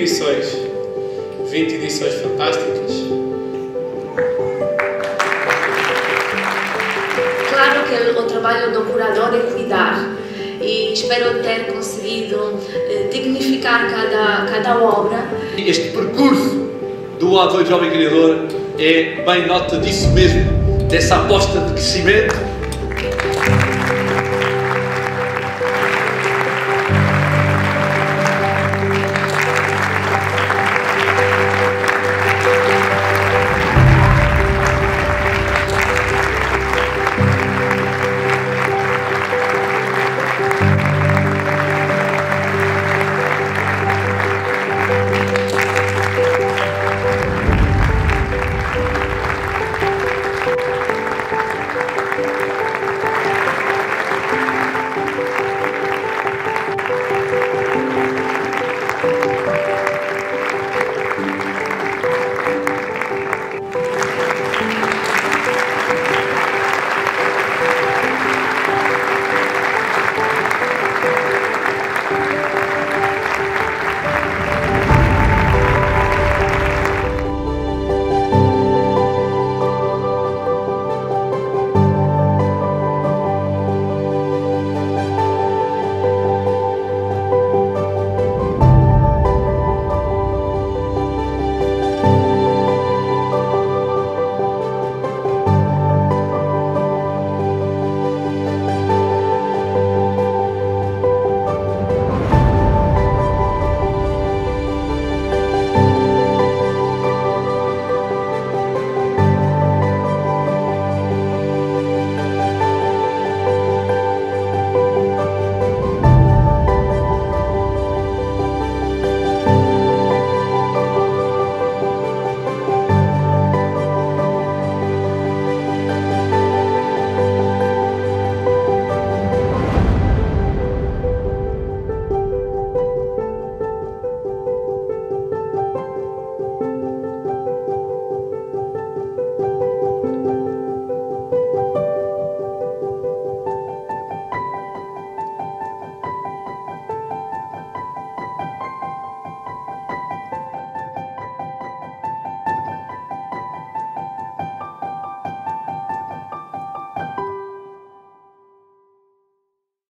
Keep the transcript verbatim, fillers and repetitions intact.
edições, vinte edições fantásticas. Claro que o trabalho do curador é cuidar e espero ter conseguido eh, dignificar cada, cada obra. Este percurso do A dois Jovem Criador é bem nota disso mesmo, dessa aposta de crescimento.